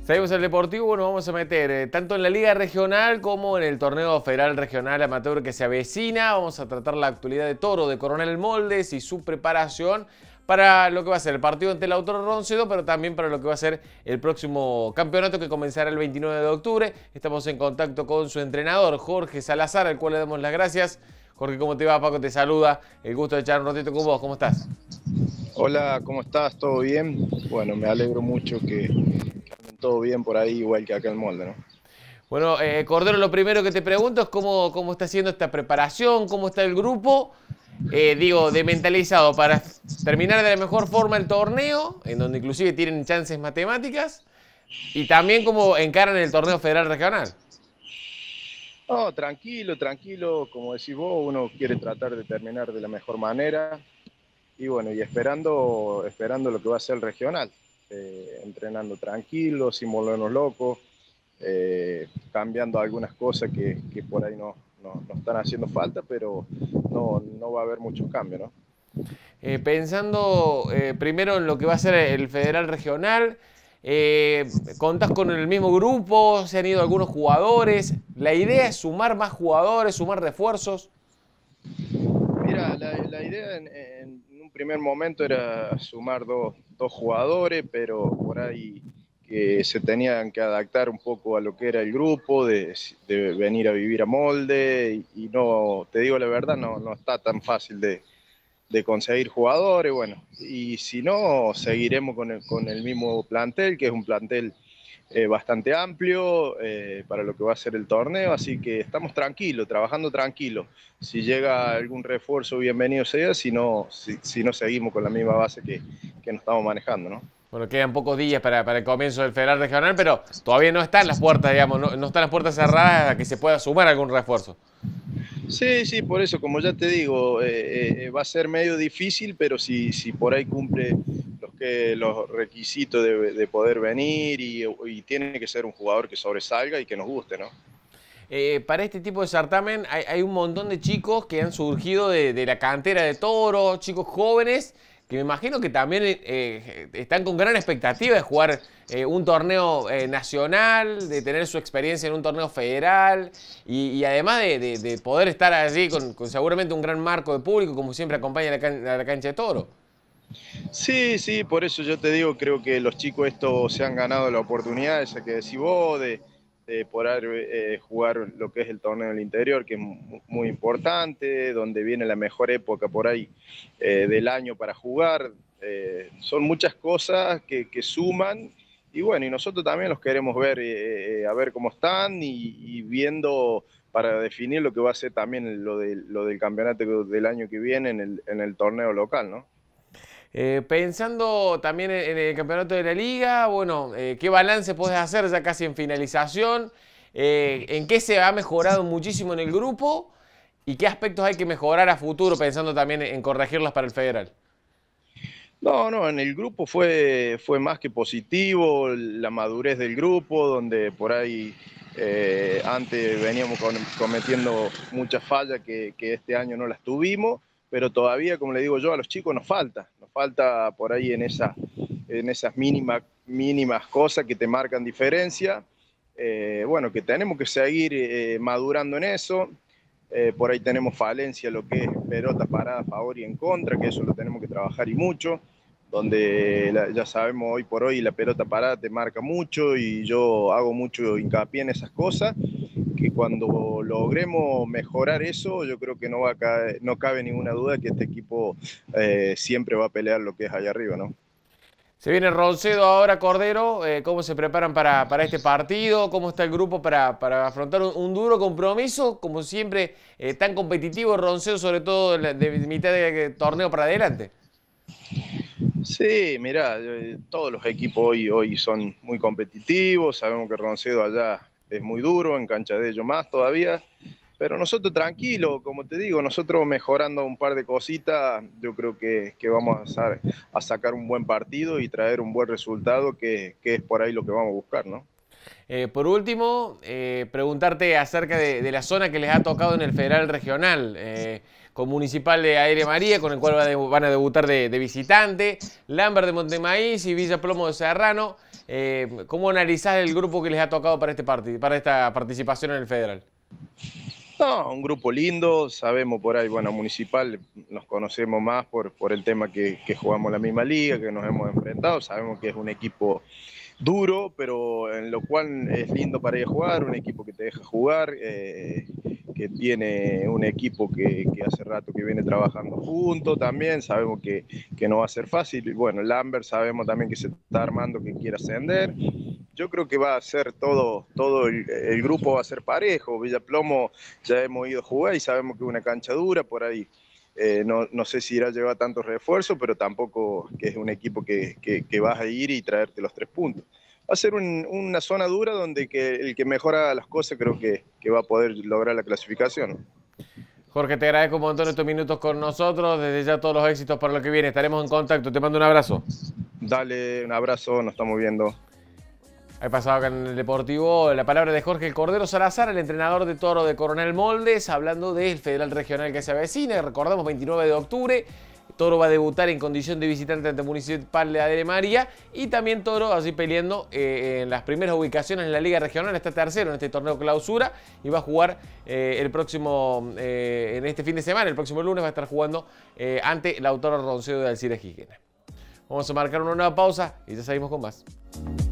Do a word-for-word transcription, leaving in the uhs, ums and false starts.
Seguimos el Deportivo, bueno, vamos a meter eh, tanto en la Liga Regional como en el Torneo Federal Regional Amateur que se avecina. Vamos a tratar la actualidad de Toro de Coronel Moldes y su preparación para lo que va a ser el partido ante el Autónomo Roncedo, pero también para lo que va a ser el próximo campeonato que comenzará el veintinueve de octubre. Estamos en contacto con su entrenador, Jorge Salazar, al cual le damos las gracias. Jorge, ¿cómo te va? Paco te saluda. El gusto de echar un ratito con vos. ¿Cómo estás? Hola, ¿cómo estás? ¿Todo bien? Bueno, me alegro mucho que, que anden todo bien por ahí, igual que acá en Molde, ¿no? Bueno, eh, Cordero, lo primero que te pregunto es cómo, cómo está haciendo esta preparación, cómo está el grupo, eh, digo, de mentalizado para terminar de la mejor forma el torneo, en donde inclusive tienen chances matemáticas, y también cómo encaran el torneo federal regional. No, tranquilo, tranquilo, como decís vos, uno quiere tratar de terminar de la mejor manera y bueno, y esperando, esperando lo que va a ser el regional, eh, entrenando tranquilo, sin volvernos locos, eh, cambiando algunas cosas que, que por ahí no, no, no están haciendo falta, pero no, no va a haber muchos cambios, ¿no? Eh, pensando eh, primero en lo que va a ser el federal regional, eh, ¿contás con el mismo grupo? ¿Se han ido algunos jugadores? ¿La idea es sumar más jugadores, sumar refuerzos? Mira, la, la idea en, en, un primer momento era sumar dos, dos jugadores, pero por ahí que se tenían que adaptar un poco a lo que era el grupo, de, de venir a vivir a Molde, y, y no, te digo la verdad, no, no está tan fácil de, de conseguir jugadores, bueno, y si no, seguiremos con el, con el mismo plantel, que es un plantel eh, bastante amplio eh, para lo que va a ser el torneo, así que estamos tranquilos, trabajando tranquilos. Si llega algún refuerzo, bienvenido sea, si no, si, si no seguimos con la misma base que, que nos estamos manejando, ¿no? Bueno, quedan pocos días para, para el comienzo del federal regional, pero todavía no están las puertas, digamos, no, no están las puertas cerradas a que se pueda sumar algún refuerzo. Sí, sí, por eso, como ya te digo, eh, eh, va a ser medio difícil, pero si, si por ahí cumple los, que, los requisitos de, de poder venir y, y tiene que ser un jugador que sobresalga y que nos guste, ¿no? Eh, para este tipo de certamen hay, hay un montón de chicos que han surgido de, de la cantera de Toro, chicos jóvenes, que me imagino que también eh, están con gran expectativa de jugar eh, un torneo eh, nacional, de tener su experiencia en un torneo federal y, y además de, de, de poder estar allí con, con seguramente un gran marco de público, como siempre acompaña a la, can a la cancha de Toro. Sí, sí, por eso yo te digo, creo que los chicos estos se han ganado la oportunidad, esa que decís vos, de, de poder eh, jugar lo que es el torneo del interior, que es muy importante, donde viene la mejor época por ahí eh, del año para jugar. Eh, son muchas cosas que, que suman y bueno, y nosotros también los queremos ver, eh, a ver cómo están y, y viendo para definir lo que va a ser también lo, de, lo del campeonato del año que viene en el, en el torneo local, ¿no? Eh, pensando también en, en el campeonato de la liga, bueno, eh, ¿qué balance podés hacer ya casi en finalización? Eh, ¿En qué se ha mejorado muchísimo en el grupo? ¿Y qué aspectos hay que mejorar a futuro pensando también en corregirlas para el federal? No, no, en el grupo fue, fue más que positivo, la madurez del grupo, donde por ahí eh, antes veníamos con, cometiendo muchas fallas que, que este año no las tuvimos, pero todavía, como le digo yo, a los chicos nos falta, nos falta por ahí en, esa, en esas mínimas, mínimas cosas que te marcan diferencia. Eh, bueno, que tenemos que seguir eh, madurando en eso. Eh, por ahí tenemos falencia lo que es pelota parada a favor y en contra, que eso lo tenemos que trabajar y mucho, donde la, ya sabemos hoy por hoy la pelota parada te marca mucho y yo hago mucho hincapié en esas cosas, que cuando logremos mejorar eso, yo creo que no, va a caer, no cabe ninguna duda que este equipo eh, siempre va a pelear lo que es allá arriba, ¿no? Se viene Roncedo ahora, Cordero. Eh, ¿Cómo se preparan para, para este partido? ¿Cómo está el grupo para, para afrontar un, un duro compromiso? Como siempre, eh, tan competitivo Roncedo, sobre todo de, de mitad de torneo para adelante. Sí, mirá, todos los equipos hoy, hoy son muy competitivos, sabemos que Roncedo allá es muy duro, en cancha de ellos más todavía, pero nosotros tranquilos, como te digo, nosotros mejorando un par de cositas, yo creo que, que vamos a, a sacar un buen partido y traer un buen resultado, que, que es por ahí lo que vamos a buscar, ¿no? Eh, por último, eh, preguntarte acerca de, de la zona que les ha tocado en el Federal Regional, eh, con Municipal de Aire María, con el cual van a debutar de, de visitante, Lambert de Montemaíz y Villa Plomo de Serrano. Eh, ¿Cómo analizás el grupo que les ha tocado para, este partido, para esta participación en el Federal? No, un grupo lindo, sabemos por ahí, bueno, Municipal nos conocemos más por, por el tema que, que jugamos la misma liga, que nos hemos enfrentado, sabemos que es un equipo duro, pero en lo cual es lindo para ir a jugar, un equipo que te deja jugar, eh, que tiene un equipo que, que hace rato que viene trabajando juntos también, sabemos que, que no va a ser fácil, y bueno, Lambert sabemos también que se está armando, que quiere ascender. Yo creo que va a ser todo, todo el, el grupo va a ser parejo. Villaplomo ya hemos ido a jugar y sabemos que es una cancha dura, por ahí eh, no, no sé si irá a llevar tantos refuerzos, pero tampoco que es un equipo que, que, que vas a ir y traerte los tres puntos. Va a ser un, una zona dura donde que el que mejora las cosas creo que, que va a poder lograr la clasificación. Jorge, te agradezco un montón estos minutos con nosotros. Desde ya todos los éxitos para lo que viene. Estaremos en contacto. Te mando un abrazo. Dale, un abrazo, nos estamos viendo. Ahí pasaba acá en el Deportivo la palabra de Jorge El Cordero Salazar, el entrenador de Toro de Coronel Moldes, hablando del Federal Regional que se avecina. Recordamos, veintinueve de octubre, Toro va a debutar en condición de visitante ante Municipal de Adere María. Y también Toro así peleando eh, en las primeras ubicaciones en la Liga Regional. Está tercero en este torneo clausura y va a jugar eh, el próximo, eh, en este fin de semana, el próximo lunes va a estar jugando eh, ante Lautaro Roncedo de Alcides Gijena. Vamos a marcar una nueva pausa y ya seguimos con más.